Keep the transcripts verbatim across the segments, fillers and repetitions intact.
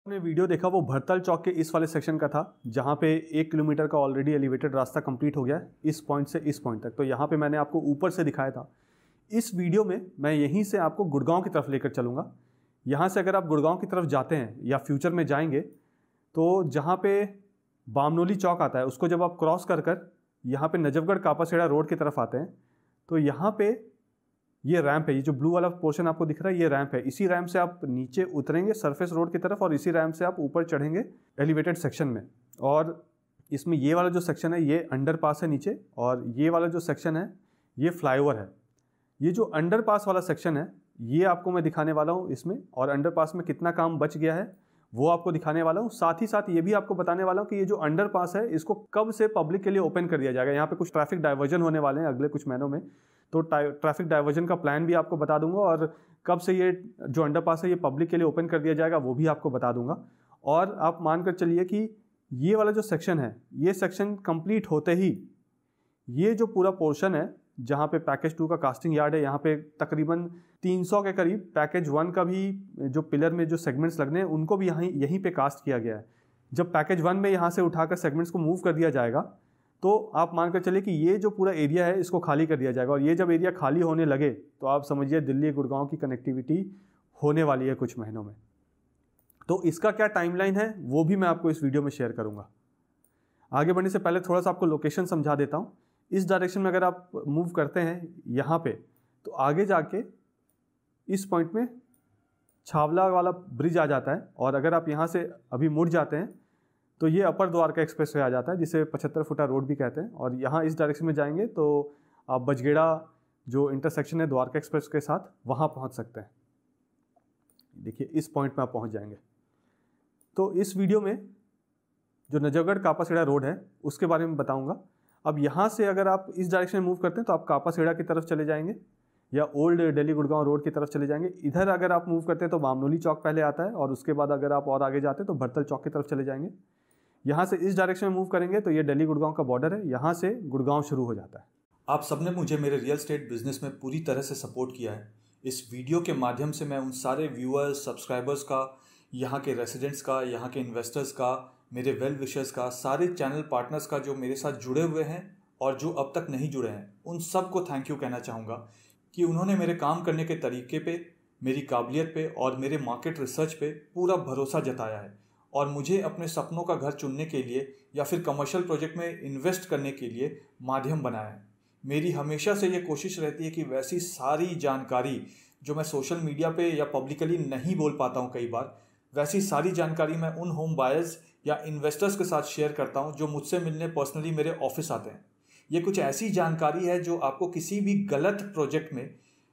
आपने वीडियो देखा वो भरतल चौक के इस वाले सेक्शन का था, जहाँ पे एक किलोमीटर का ऑलरेडी एलिवेटेड रास्ता कंप्लीट हो गया है इस पॉइंट से इस पॉइंट तक। तो यहाँ पे मैंने आपको ऊपर से दिखाया था। इस वीडियो में मैं यहीं से आपको गुड़गांव की तरफ लेकर चलूँगा। यहाँ से अगर आप गुड़गांव की तरफ जाते हैं या फ्यूचर में जाएंगे तो जहाँ पे बामनोली चौक आता है उसको जब आप क्रॉस कर कर यहाँ पे नजफगढ़ कापासेड़ा रोड की तरफ आते हैं तो यहाँ पे ये रैंप है। ये जो ब्लू वाला पोर्शन आपको दिख रहा है ये रैंप है। इसी रैंप से आप नीचे उतरेंगे सरफेस रोड की तरफ और इसी रैंप से आप ऊपर चढ़ेंगे एलिवेटेड सेक्शन में। और इसमें ये वाला जो सेक्शन है ये अंडरपास है नीचे, और ये वाला जो सेक्शन है ये फ्लाईओवर है। ये जो अंडरपास वाला सेक्शन है ये आपको मैं दिखाने वाला हूँ इसमें, और अंडरपास में कितना काम बच गया है वो आपको दिखाने वाला हूँ। साथ ही साथ ये भी आपको बताने वाला हूँ कि ये जो अंडरपास है इसको कब से पब्लिक के लिए ओपन कर दिया जाएगा। यहाँ पे कुछ ट्रैफिक डाइवर्जन होने वाले हैं अगले कुछ महीनों में, तो ट्रैफिक डाइवर्जन का प्लान भी आपको बता दूंगा, और कब से ये जो अंडरपास है ये पब्लिक के लिए ओपन कर दिया जाएगा वो भी आपको बता दूंगा। और आप मानकर चलिए कि ये वाला जो सेक्शन है ये सेक्शन कंप्लीट होते ही ये जो पूरा पोर्शन है जहाँ पे पैकेज टू का कास्टिंग यार्ड है, यहाँ पे तकरीबन तीन सौ के करीब पैकेज वन का भी जो पिलर में जो सेगमेंट्स लगने हैं उनको भी यहीं यहीं पे कास्ट किया गया है। जब पैकेज वन में यहाँ से उठाकर सेगमेंट्स को मूव कर दिया जाएगा तो आप मानकर चलिए कि ये जो पूरा एरिया है इसको खाली कर दिया जाएगा, और ये जब एरिया खाली होने लगे तो आप समझिए दिल्ली गुड़गांव की कनेक्टिविटी होने वाली है कुछ महीनों में। तो इसका क्या टाइमलाइन है वो भी मैं आपको इस वीडियो में शेयर करूँगा। आगे बढ़ने से पहले थोड़ा सा आपको लोकेशन समझा देता हूँ। इस डायरेक्शन में अगर आप मूव करते हैं यहाँ पे तो आगे जाके इस पॉइंट में छावला वाला ब्रिज आ जाता है, और अगर आप यहाँ से अभी मुड़ जाते हैं तो ये अपर द्वारका एक्सप्रेस वे आ जाता है जिसे पचहत्तर फुटा रोड भी कहते हैं। और यहाँ इस डायरेक्शन में जाएंगे तो आप बजगेड़ा जो इंटरसेक्शन है द्वारका एक्सप्रेस के साथ वहाँ पहुँच सकते हैं। देखिए इस पॉइंट में आप पहुँच जाएंगे। तो इस वीडियो में जो नजफगढ़ कापासेड़ा रोड है उसके बारे में बताऊँगा। अब यहाँ से अगर आप इस डायरेक्शन में मूव करते हैं तो आप कापासेड़ा की तरफ चले जाएंगे या ओल्ड दिल्ली गुड़गांव रोड की तरफ चले जाएंगे। इधर अगर आप मूव करते हैं तो बामनोली चौक पहले आता है, और उसके बाद अगर आप और आगे जाते हैं तो भरतल चौक की तरफ चले जाएंगे। यहाँ से इस डायरेक्शन में मूव करेंगे तो ये दिल्ली गुड़गांव का बॉर्डर है, यहाँ से गुड़गांव शुरू हो जाता है। आप सबने मुझे मेरे रियल एस्टेट बिजनेस में पूरी तरह से सपोर्ट किया है। इस वीडियो के माध्यम से मैं उन सारे व्यूअर्स, सब्सक्राइबर्स का, यहाँ के रेसिडेंट्स का, यहाँ के इन्वेस्टर्स का, मेरे वेल विशर्स का, सारे चैनल पार्टनर्स का जो मेरे साथ जुड़े हुए हैं और जो अब तक नहीं जुड़े हैं, उन सबको थैंक यू कहना चाहूँगा कि उन्होंने मेरे काम करने के तरीके पे, मेरी काबिलियत पे और मेरे मार्केट रिसर्च पे पूरा भरोसा जताया है, और मुझे अपने सपनों का घर चुनने के लिए या फिर कमर्शियल प्रोजेक्ट में इन्वेस्ट करने के लिए माध्यम बनाया है। मेरी हमेशा से ये कोशिश रहती है कि वैसी सारी जानकारी जो मैं सोशल मीडिया पे या पब्लिकली नहीं बोल पाता हूँ कई बार, वैसी सारी जानकारी मैं उन होम बायर्स या इन्वेस्टर्स के साथ शेयर करता हूँ जो मुझसे मिलने पर्सनली मेरे ऑफिस आते हैं। ये कुछ ऐसी जानकारी है जो आपको किसी भी गलत प्रोजेक्ट में,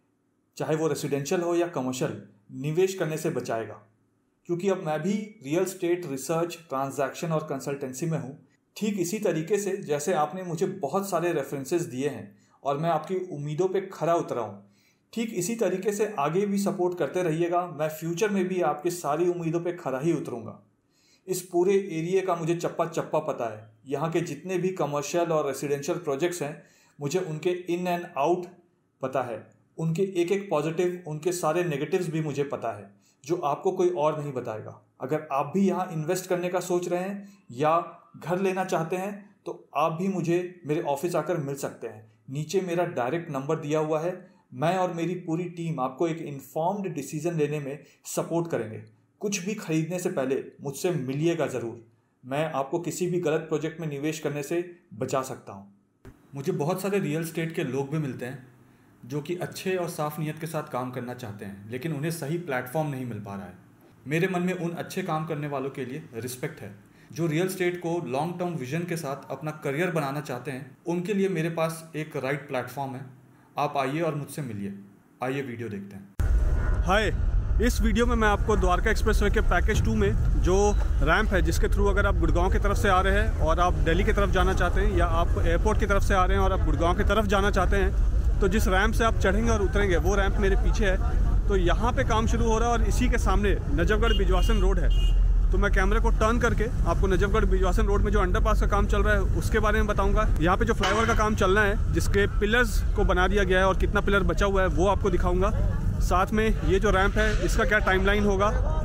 चाहे वो रेसिडेंशियल हो या कमर्शियल, निवेश करने से बचाएगा। क्योंकि अब मैं भी रियल एस्टेट रिसर्च, ट्रांजैक्शन और कंसल्टेंसी में हूँ। ठीक इसी तरीके से जैसे आपने मुझे बहुत सारे रेफरेंसेस दिए हैं और मैं आपकी उम्मीदों पे खरा उतरा हूँ, ठीक इसी तरीके से आगे भी सपोर्ट करते रहिएगा। मैं फ्यूचर में भी आपकी सारी उम्मीदों पे खरा ही उतरूँगा। इस पूरे एरिया का मुझे चप्पा चप्पा पता है। यहाँ के जितने भी कमर्शियल और रेसिडेंशियल प्रोजेक्ट्स हैं मुझे उनके इन एंड आउट पता है, उनके एक एक पॉजिटिव, उनके सारे नेगेटिव्स भी मुझे पता है जो आपको कोई और नहीं बताएगा। अगर आप भी यहाँ इन्वेस्ट करने का सोच रहे हैं या घर लेना चाहते हैं तो आप भी मुझे मेरे ऑफिस आकर मिल सकते हैं। नीचे मेरा डायरेक्ट नंबर दिया हुआ है। मैं और मेरी पूरी टीम आपको एक इन्फॉर्म्ड डिसीजन लेने में सपोर्ट करेंगे। कुछ भी खरीदने से पहले मुझसे मिलिएगा ज़रूर। मैं आपको किसी भी गलत प्रोजेक्ट में निवेश करने से बचा सकता हूँ। मुझे बहुत सारे रियल एस्टेट के लोग भी मिलते हैं जो कि अच्छे और साफ नीयत के साथ काम करना चाहते हैं, लेकिन उन्हें सही प्लेटफॉर्म नहीं मिल पा रहा है। मेरे मन में उन अच्छे काम करने वालों के लिए रिस्पेक्ट है जो रियल एस्टेट को लॉन्ग टर्म विजन के साथ अपना करियर बनाना चाहते हैं। उनके लिए मेरे पास एक राइट प्लेटफॉर्म है। आप आइए और मुझसे मिलिए। आइए वीडियो देखते हैं। हाय, इस वीडियो में मैं आपको द्वारका एक्सप्रेसवे के पैकेज टू में जो रैंप है जिसके थ्रू अगर आप गुड़गांव की तरफ से आ रहे हैं और आप दिल्ली की तरफ जाना चाहते हैं, या आप एयरपोर्ट की तरफ से आ रहे हैं और आप गुड़गांव की तरफ जाना चाहते हैं, तो जिस रैंप से आप चढ़ेंगे और उतरेंगे वो रैंप मेरे पीछे है। तो यहाँ पे काम शुरू हो रहा है और इसी के सामने नजफगढ़ बिजवासन रोड है। तो मैं कैमरे को टर्न करके आपको नजफगढ़ बिजवासन रोड में जो अंडरपास का काम चल रहा है उसके बारे में बताऊंगा। यहाँ पे जो फ्लाईओवर का काम चलना है जिसके पिलर्स को बना दिया गया है और कितना पिलर बचा हुआ है वो आपको दिखाऊंगा। साथ में ये जो रैंप है इसका क्या टाइमलाइन होगा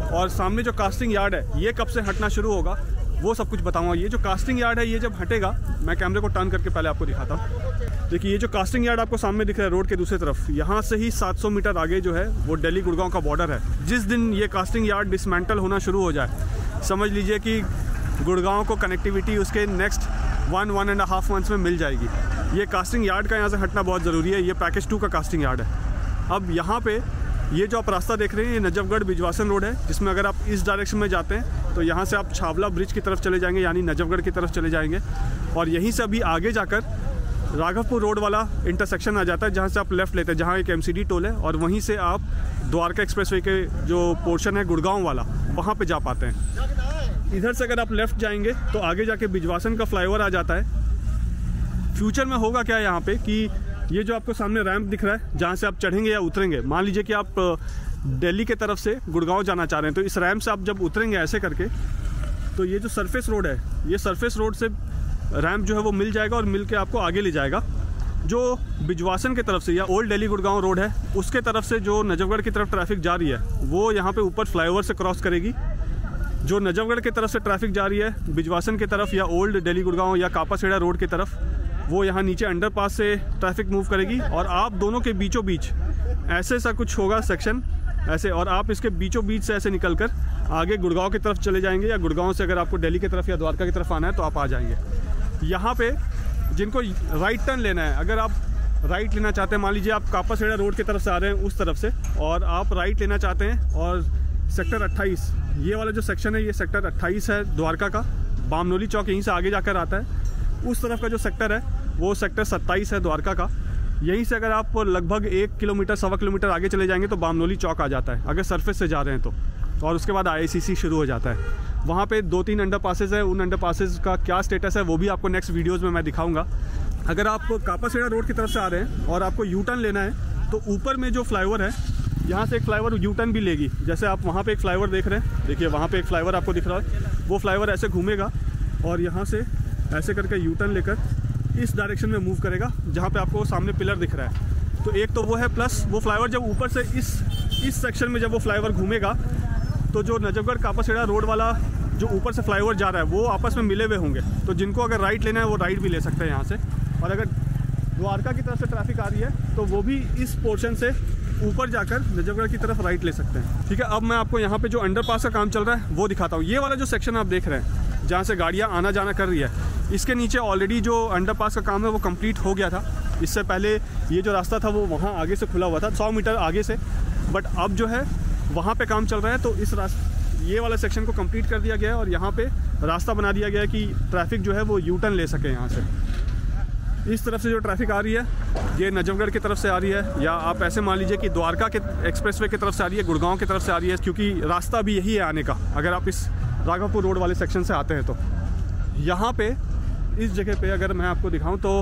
और सामने जो कास्टिंग यार्ड है ये कब से हटना शुरू होगा वो सब कुछ बताऊंगा। ये जो कास्टिंग यार्ड है ये जब हटेगा, मैं कैमरे को टर्न करके पहले आपको दिखाता हूँ। देखिए ये जो कास्टिंग यार्ड आपको सामने दिख रहा है रोड के दूसरी तरफ, यहाँ से ही सात सौ मीटर आगे जो है वो दिल्ली गुड़गांव का बॉर्डर है। जिस दिन ये कास्टिंग यार्ड डिसमेंटल होना शुरू हो जाए, समझ लीजिए कि गुड़गांव को कनेक्टिविटी उसके next one one and half months में मिल जाएगी। ये कास्टिंग यार्ड का यहाँ से हटना बहुत ज़रूरी है। ये पैकेज टू का कास्टिंग यार्ड है। अब यहाँ पे ये जो आप रास्ता देख रहे हैं ये नजफगढ़ बिजवासन रोड है, जिसमें अगर आप इस डायरेक्शन में जाते हैं तो यहाँ से आप छावला ब्रिज की तरफ चले जाएंगे, यानी नजफगढ़ की तरफ चले जाएंगे। और यहीं से अभी आगे जाकर राघवपुर रोड वाला इंटरसेक्शन आ जाता है, जहाँ से आप लेफ़्ट लेते हैं, जहाँ एक एमसीडी टोल है, और वहीं से आप द्वारका एक्सप्रेसवे के जो पोर्शन है गुड़गांव वाला, वहाँ पे जा पाते हैं। इधर से अगर आप लेफ़्ट जाएंगे तो आगे जाके बिजवासन का फ्लाईओवर आ जाता है। फ्यूचर में होगा क्या यहाँ पे कि ये जो आपको सामने रैंप दिख रहा है जहाँ से आप चढ़ेंगे या उतरेंगे, मान लीजिए कि आप दिल्ली के तरफ से गुड़गांव जाना चाह रहे हैं, तो इस रैंप से आप जब उतरेंगे ऐसे करके, तो ये जो सरफेस रोड है, ये सरफेस रोड से रैंप जो है वो मिल जाएगा और मिल के आपको आगे ले जाएगा। जो बिजवासन की तरफ से या ओल्ड दिल्ली गुड़गांव रोड है उसके तरफ से जो नजफगढ़ की तरफ ट्रैफिक जा रही है वो यहाँ पे ऊपर फ्लाईओवर से क्रॉस करेगी। जो नजफगढ़ की तरफ से ट्रैफिक जा रही है बिजवासन की तरफ या ओल्ड दिल्ली गुड़गांव या कापासेड़ा रोड की तरफ, वो यहाँ नीचे अंडरपास से ट्रैफिक मूव करेगी और आप दोनों के बीचों बीच ऐसे सा कुछ होगा सेक्शन ऐसे, और आप इसके बीचों बीच से ऐसे निकलकर आगे गुड़गांव की तरफ चले जाएंगे, या गुड़गांव से अगर आपको दिल्ली की तरफ या द्वारका की तरफ आना है तो आप आ जाएंगे। यहाँ पे जिनको राइट टर्न लेना है, अगर आप राइट लेना चाहते हैं, मान लीजिए आप कापासेड़ा रोड की तरफ से आ रहे हैं उस तरफ से, और आप राइट लेना चाहते हैं और सेक्टर अट्ठाईस, ये वाला जो सेक्शन है ये सेक्टर अट्ठाईस है द्वारका का, बामनोली चौक यहीं से आगे जाकर आता है। उस तरफ का जो सेक्टर है वो सेक्टर सत्ताईस है द्वारका का। यहीं से अगर आप लगभग एक किलोमीटर सवा किलोमीटर आगे चले जाएंगे तो बामनोली चौक आ जाता है, अगर सरफेस से जा रहे हैं तो। और उसके बाद आईआईसीसी शुरू हो जाता है। वहाँ पे दो तीन अंडर पासेज है, उन अंडर पासेज का क्या स्टेटस है वो भी आपको नेक्स्ट वीडियोज़ में मैं दिखाऊँगा। अगर आप कापासेड़ा रोड की तरफ से आ रहे हैं और आपको यू टर्न लेना है तो ऊपर में जो फ्लाईओवर है यहाँ से एक फ्लाईओवर यू टर्न भी लेगी। जैसे आप वहाँ पे एक फ्लाईओवर देख रहे हैं, देखिए वहाँ पे एक फ्लाईओवर आपको दिख रहा है, वो फ्लाईओवर ऐसे घूमेगा और यहाँ से ऐसे करके यू टर्न लेकर इस डायरेक्शन में मूव करेगा जहाँ पे आपको सामने पिलर दिख रहा है। तो एक तो वो है, प्लस वो फ्लाईओवर जब ऊपर से इस इस सेक्शन में जब वो फ्लाईओवर घूमेगा तो जो नजफगढ़ कापासेड़ा रोड वाला जो ऊपर से फ्लाईओवर जा रहा है वो आपस में मिले हुए होंगे। तो जिनको अगर राइट लेना है वो राइट भी ले सकते हैं यहाँ से, और अगर द्वारका की तरफ से ट्रैफिक आ रही है तो वो भी इस पोर्शन से ऊपर जाकर नजफगढ़ की तरफ राइट ले सकते हैं। ठीक है, अब मैं आपको यहाँ पे जो अंडरपास का काम चल रहा है वो दिखाता हूँ। ये वाला जो सेक्शन आप देख रहे हैं जहाँ से गाड़ियाँ आना जाना कर रही है, इसके नीचे ऑलरेडी जो अंडरपास का काम है वो कंप्लीट हो गया था। इससे पहले ये जो रास्ता था वो वहाँ आगे से खुला हुआ था, सौ मीटर आगे से, बट अब जो है वहाँ पे काम चल रहा है तो इस रास्ते ये वाला सेक्शन को कंप्लीट कर दिया गया है और यहाँ पे रास्ता बना दिया गया है कि ट्रैफिक जो है वो यू टर्न ले सके। यहाँ से इस तरफ से जो ट्रैफिक आ रही है ये नजफगढ़ की तरफ से आ रही है, या आप ऐसे मान लीजिए कि द्वारका के एक्सप्रेसवे की तरफ से आ रही है, गुड़गांव की तरफ से आ रही है, क्योंकि रास्ता भी यही है आने का। अगर आप इस राघवपुर रोड वाले सेक्शन से आते हैं तो यहाँ पे इस जगह पे अगर मैं आपको दिखाऊं तो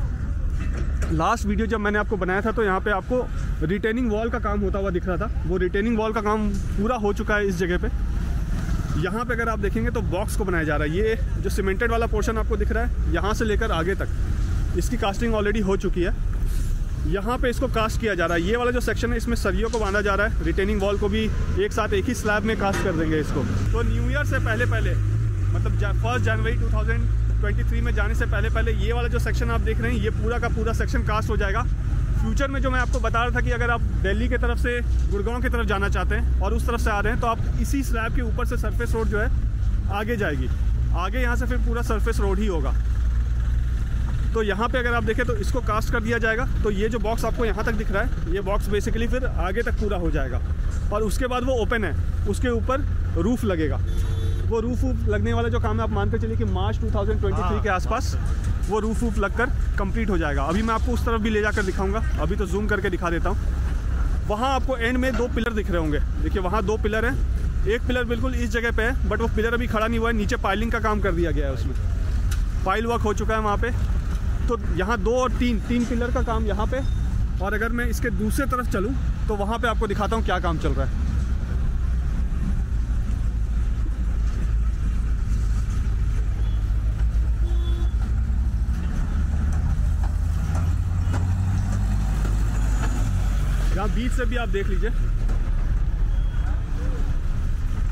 लास्ट वीडियो जब मैंने आपको बनाया था तो यहाँ पे आपको रिटेनिंग वॉल का काम होता हुआ दिख रहा था। वो रिटेनिंग वॉल का काम पूरा हो चुका है इस जगह पे। यहाँ पे अगर आप देखेंगे तो बॉक्स को बनाया जा रहा है। ये जो सीमेंटेड वाला पोर्शन आपको दिख रहा है यहाँ से लेकर आगे तक इसकी कास्टिंग ऑलरेडी हो चुकी है। यहाँ पे इसको कास्ट किया जा रहा है। ये वाला जो सेक्शन है इसमें सरियों को बांधा जा रहा है, रिटेनिंग वॉल को भी एक साथ एक ही स्लैब में कास्ट कर देंगे इसको। तो न्यू ईयर से पहले पहले मतलब first January two thousand twenty three में जाने से पहले पहले ये वाला जो सेक्शन आप देख रहे हैं ये पूरा का पूरा सेक्शन कास्ट हो जाएगा। फ्यूचर में जो मैं आपको बता रहा था कि अगर आप दिल्ली की तरफ से गुड़गांव की तरफ जाना चाहते हैं और उस तरफ से आ रहे हैं तो आप इसी स्लैब के ऊपर से सरफेस रोड जो है आगे जाएगी, आगे यहाँ से फिर पूरा सरफेस रोड ही होगा। तो यहाँ पे अगर आप देखें तो इसको कास्ट कर दिया जाएगा। तो ये जो बॉक्स आपको यहाँ तक दिख रहा है ये बॉक्स बेसिकली फिर आगे तक पूरा हो जाएगा और उसके बाद वो ओपन है, उसके ऊपर रूफ लगेगा। वो रूफ वूफ लगने वाला जो काम है आप मानते चलिए कि March two thousand twenty three के आसपास वो रूफ वूफ लगकर कंप्लीट हो जाएगा। अभी मैं आपको उस तरफ भी ले जाकर दिखाऊंगा, अभी तो जूम करके दिखा देता हूँ। वहाँ आपको एंड में दो पिलर दिख रहे होंगे, देखिए वहाँ दो पिलर हैं। एक पिलर बिल्कुल इस जगह पे है बट वो पिलर अभी खड़ा नहीं हुआ है, नीचे पाइलिंग का काम कर दिया गया है, उसमें पाइल वर्क हो चुका है वहाँ पे। तो यहाँ दो और तीन तीन पिलर का काम यहाँ पे, और अगर मैं इसके दूसरे तरफ चलूँ तो वहाँ पे आपको दिखाता हूँ क्या काम चल रहा है। यहाँ बीच से भी आप देख लीजिए,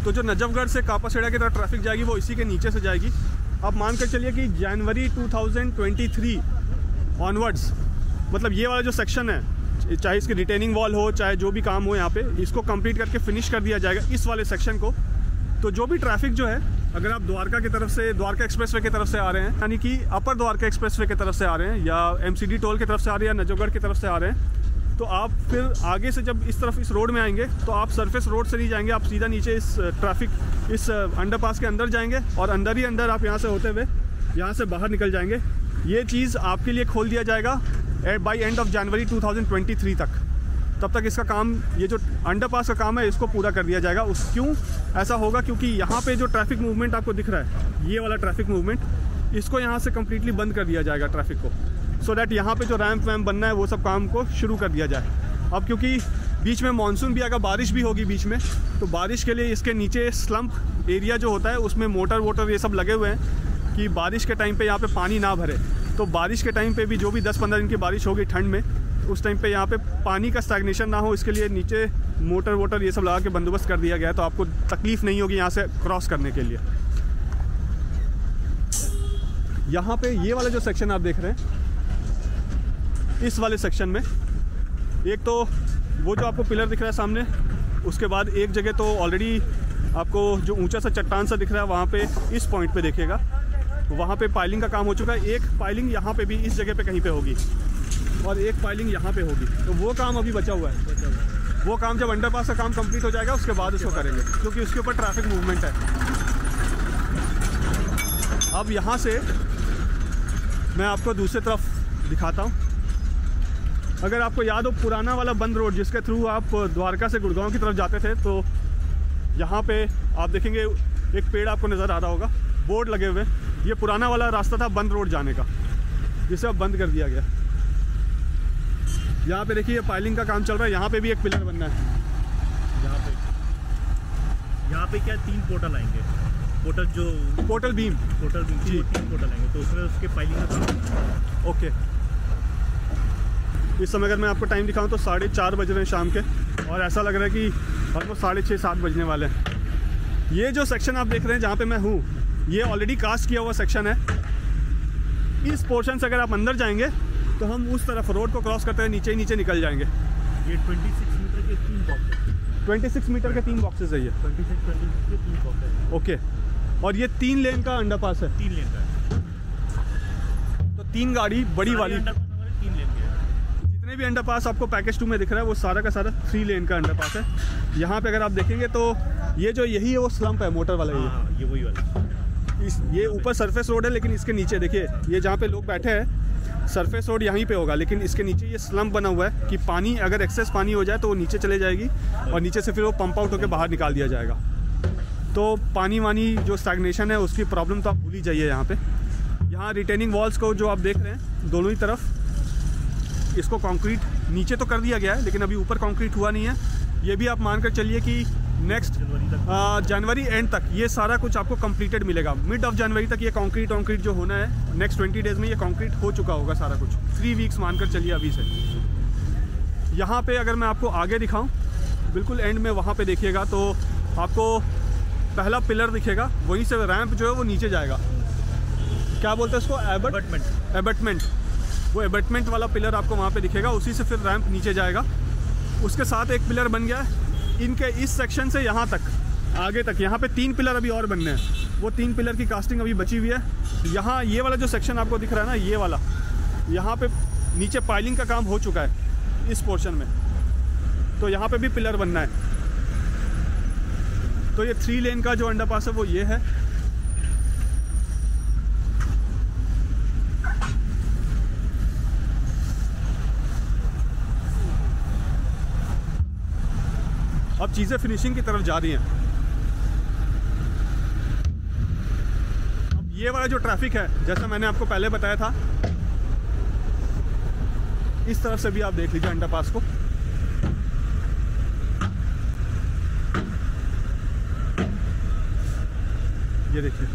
तो जो नजफगढ़ से कापासेड़ा की तरफ ट्रैफिक जाएगी वो इसी के नीचे से जाएगी। आप मान कर चलिए कि January two thousand twenty three onwards, मतलब ये वाला जो सेक्शन है, चाहे इसकी रिटेनिंग वॉल हो, चाहे जो भी काम हो यहाँ पे, इसको कंप्लीट करके फिनिश कर दिया जाएगा इस वाले सेक्शन को। तो जो भी ट्रैफिक जो है, अगर आप द्वारका की तरफ से, द्वारका एक्सप्रेसवे की तरफ से आ रहे हैं, यानी कि अपर द्वारका एक्सप्रेसवे की तरफ से आ रहे हैं, या एमसीडी टोल की तरफ से आ रहे हैं, या नजफगढ़ की तरफ से आ रहे हैं, तो आप फिर आगे से जब इस तरफ इस रोड में आएंगे तो आप सरफेस रोड से नहीं जाएंगे, आप सीधा नीचे इस ट्रैफिक इस अंडरपास के अंदर जाएंगे और अंदर ही अंदर आप यहाँ से होते हुए यहाँ से बाहर निकल जाएंगे। ये चीज़ आपके लिए खोल दिया जाएगा by end of January two thousand twenty three तक। तब तक इसका काम, ये जो अंडरपास का काम है, इसको पूरा कर दिया जाएगा। उस क्यों ऐसा होगा? क्योंकि यहाँ पे जो ट्रैफिक मूवमेंट आपको दिख रहा है, ये वाला ट्रैफिक मूवमेंट, इसको यहाँ से कम्प्लीटली बंद कर दिया जाएगा ट्रैफिक को, सो so डैट यहाँ पे जो रैंप वैम्प बनना है वो सब काम को शुरू कर दिया जाए। अब क्योंकि बीच में मानसून भी आएगा, बारिश भी होगी बीच में, तो बारिश के लिए इसके नीचे स्लम्प एरिया जो होता है उसमें मोटर वोटर ये सब लगे हुए हैं कि बारिश के टाइम पे यहाँ पे पानी ना भरे। तो बारिश के टाइम पे भी जो भी दस पंद्रह दिन की बारिश होगी ठंड में, उस टाइम पे यहाँ पे पानी का स्टैग्नेशन ना हो, इसके लिए नीचे मोटर वोटर ये सब लगा के बंदोबस्त कर दिया गया है, तो आपको तकलीफ नहीं होगी यहाँ से क्रॉस करने के लिए। यहाँ पे ये वाला जो सेक्शन आप देख रहे हैं, इस वाले सेक्शन में एक तो वो जो आपको पिलर दिख रहा है सामने, उसके बाद एक जगह तो ऑलरेडी आपको जो ऊंचा सा चट्टान सा दिख रहा है, वहाँ पे इस पॉइंट पे देखिएगा, वहाँ पे पाइलिंग का काम हो चुका है। एक पाइलिंग यहाँ पे भी इस जगह पे कहीं पे होगी और एक पाइलिंग यहाँ पे होगी, तो वो काम अभी बचा हुआ है। वो काम जब अंडरपास का काम कंप्लीट हो जाएगा उसके बाद उसको करेंगे, क्योंकि उसके ऊपर ट्रैफिक मूवमेंट है। अब यहाँ से मैं आपको दूसरी तरफ दिखाता हूँ। अगर आपको याद हो पुराना वाला बंद रोड जिसके थ्रू आप द्वारका से गुड़गांव की तरफ जाते थे, तो यहाँ पे आप देखेंगे एक पेड़ आपको नज़र आ रहा होगा, बोर्ड लगे हुए। ये पुराना वाला रास्ता था बंद रोड जाने का, जिसे अब बंद कर दिया गया। यहाँ पे देखिए पाइलिंग का काम चल रहा है, यहाँ पे भी एक पिलर बनना है। यहाँ पे यहाँ पे क्या तीन पोर्टल आएंगे, पोर्टल जो portal beam portal beam G तीन पोर्टल आएंगे, तो उसमें उसके पाइलिंग का काम। ओके, इस समय अगर मैं आपको टाइम दिखाऊं तो साढ़े चार बज रहे हैं शाम के, और ऐसा लग रहा है कि ऑलमोस्ट साढ़े छः सात बजने वाले हैं। ये जो सेक्शन आप देख रहे हैं जहाँ पे मैं हूँ, ये ऑलरेडी कास्ट किया हुआ सेक्शन है। इस पोर्शन से अगर आप अंदर जाएंगे तो हम उस तरफ रोड को क्रॉस करते हुए नीचे ही नीचे निकल जाएंगे। ये छब्बीस मीटर के तीन बॉक्स छब्बीस मीटर के तीन बॉक्सेस है ये। छब्बीस छब्बीस के तीन बॉक्स है। ओके, और ये तीन लेन का अंडरपास है। तीन लेन का है, तो तीन गाड़ी बड़ी वाली तीन लेन के है। जितने भी अंडरपास आपको पैकेज टू में दिख रहा है वो सारा का सारा थ्री लेन का अंडरपास है। यहाँ पे अगर आप देखेंगे तो ये जो यही है वो स्लम्प है मोटर वाला। हाँ, ये ये वही वाला। इस ये ऊपर सरफेस रोड है, लेकिन इसके नीचे देखिए ये जहाँ पे लोग बैठे हैं सरफेस रोड यहीं पे होगा, लेकिन इसके नीचे ये स्लम्प बना हुआ है कि पानी अगर एक्सेस पानी हो जाए तो वो नीचे चले जाएगी और नीचे से फिर वो पंप आउट होकर बाहर निकाल दिया जाएगा। तो पानी वानी जो स्टैग्नेशन है उसकी प्रॉब्लम तो आप भूल ही जाइए। यहाँ पे यहाँ रिटेनिंग वॉल्स को जो आप देख रहे हैं दोनों ही तरफ, इसको कंक्रीट नीचे तो कर दिया गया है, लेकिन अभी ऊपर कंक्रीट हुआ नहीं है। ये भी आप मानकर चलिए कि नेक्स्ट जनवरी एंड तक ये सारा कुछ आपको कंप्लीटेड मिलेगा। मिड ऑफ जनवरी तक ये कंक्रीट कंक्रीट जो होना है, नेक्स्ट ट्वेंटी डेज में ये कंक्रीट हो चुका होगा सारा कुछ। थ्री वीक्स मानकर चलिए अभी से। यहाँ पे अगर मैं आपको आगे दिखाऊं, बिल्कुल एंड में वहाँ पे देखिएगा तो आपको पहला पिलर दिखेगा, वहीं से रैंप जो है वो नीचे जाएगा। क्या बोलते हैं उसको? एबटमेंट। एबटमेंट, वो एबटमेंट वाला पिलर आपको वहाँ पे दिखेगा, उसी से फिर रैंप नीचे जाएगा। उसके साथ एक पिलर बन गया है इनके इस सेक्शन से यहाँ तक आगे तक। यहाँ पे तीन पिलर अभी और बनने हैं, वो तीन पिलर की कास्टिंग अभी बची हुई है। यहाँ ये वाला जो सेक्शन आपको दिख रहा है ना, ये वाला, यहाँ पे नीचे पाइलिंग का काम हो चुका है इस पोर्शन में, तो यहाँ पे भी पिलर बनना है। तो ये थ्री लेन का जो अंडरपास है वो ये है। अब चीज़ें फिनिशिंग की तरफ जा रही हैं। अब ये वाला जो ट्रैफिक है, जैसा मैंने आपको पहले बताया था, इस तरफ से भी आप देख लीजिए अंडरपास को। ये देखिए,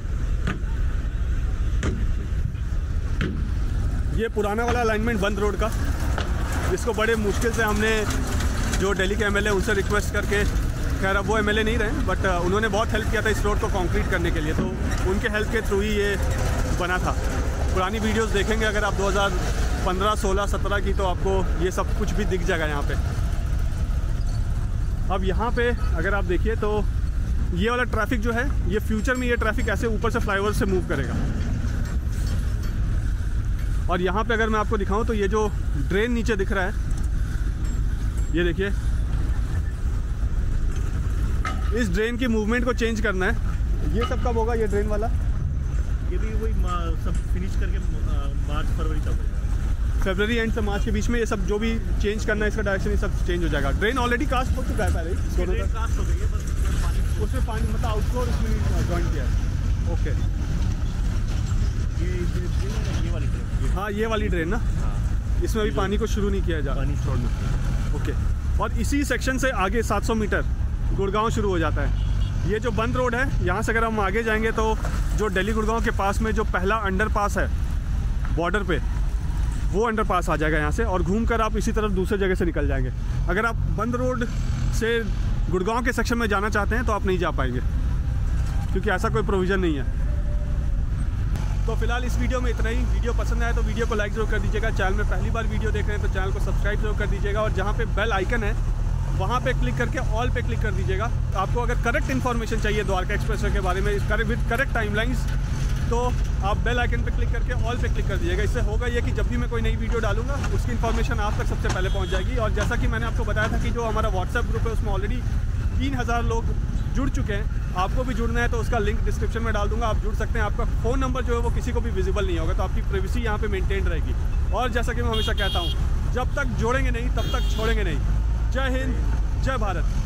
ये पुराना वाला अलाइनमेंट बंद रोड का, जिसको बड़े मुश्किल से हमने जो दिल्ली के एमएलए उनसे रिक्वेस्ट करके खैर अब वो एमएलए नहीं रहे, बट उन्होंने बहुत हेल्प किया था इस रोड को कंक्रीट करने के लिए, तो उनके हेल्प के थ्रू ही ये बना था। पुरानी वीडियोस देखेंगे अगर आप दो हज़ार पंद्रह, सोलह, सत्रह की, तो आपको ये सब कुछ भी दिख जाएगा यहाँ पे। अब यहाँ पे अगर आप देखिए तो ये वाला ट्रैफिक जो है, ये फ्यूचर में ये ट्रैफिक ऐसे ऊपर से फ्लाईओवर से मूव करेगा। और यहाँ पे अगर मैं आपको दिखाऊं तो ये जो ड्रेन नीचे दिख रहा है, ये देखिए, इस ड्रेन की मूवमेंट को चेंज करना है। ये सब कब होगा ये ड्रेन वाला? ये भी वही सब फिनिश करके मार्च फरवरी तक हो जाएगा। फरवरी एंड से मार्च के बीच में ये सब जो भी चेंज करना है, इसका डायरेक्शन ये सब चेंज हो जाएगा। ड्रेन ऑलरेडी कास्ट हो चुका है पहले, ड्रेन कास्ट हो गई है, बस पानी उसमें पानी मतलब आउटफ्लो उसमें जॉइन किया है। ओके, ये ये वाली ड्रेन, हाँ ये वाली ड्रेन ना, हाँ इसमें अभी पानी को शुरू नहीं किया जा पानी छोड़ना। ओके, और इसी सेक्शन से आगे सात सौ मीटर गुड़गांव शुरू हो जाता है। ये जो बंद रोड है, यहाँ से अगर हम आगे जाएंगे तो जो दिल्ली गुड़गांव के पास में जो पहला अंडरपास है बॉर्डर पे, वो अंडरपास आ जाएगा यहाँ से, और घूमकर आप इसी तरफ दूसरे जगह से निकल जाएंगे। अगर आप बंद रोड से गुड़गांव के सेक्शन में जाना चाहते हैं तो आप नहीं जा पाएंगे, क्योंकि ऐसा कोई प्रोविज़न नहीं है। तो फिलहाल इस वीडियो में इतना ही। वीडियो पसंद आया तो वीडियो को लाइक जरूर कर दीजिएगा। चैनल में पहली बार वीडियो देख रहे हैं तो चैनल को सब्सक्राइब जरूर कर दीजिएगा, और जहाँ पे बेल आइकन है वहाँ पे क्लिक करके ऑल पे क्लिक कर दीजिएगा। आपको अगर करेक्ट इन्फॉर्मेशन चाहिए द्वारका एक्सप्रेसवे के बारे में विद करेक्ट टाइमलाइंस, तो आप बेल आइकन पे क्लिक करके ऑल पे क्लिक कर दीजिएगा। इससे होगा ये कि जब भी मैं कोई नई वीडियो डालूंगा उसकी इन्फॉर्मेशन आप तक सबसे पहले पहुँच जाएगी। और जैसा कि मैंने आपको बताया था कि जो हमारा व्हाट्सएप ग्रुप है उसमें ऑलरेडी तीन हज़ार लोग जुड़ चुके हैं। आपको भी जुड़ना है तो उसका लिंक डिस्क्रिप्शन में डाल दूंगा, आप जुड़ सकते हैं। आपका फ़ोन नंबर जो है वो किसी को भी विजिबल नहीं होगा, तो आपकी प्राइवेसी यहाँ पे मेंटेन रहेगी। और जैसा कि मैं हमेशा कहता हूँ, जब तक जोड़ेंगे नहीं तब तक छोड़ेंगे नहीं। जय हिंद, जय भारत।